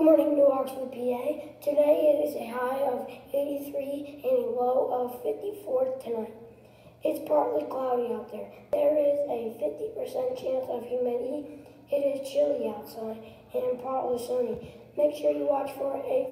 Good morning, New Oxford, PA. Today it is a high of 83 and a low of 54 tonight. It's partly cloudy out there. There is a 50% chance of humidity. It is chilly outside and partly sunny. Make sure you watch for a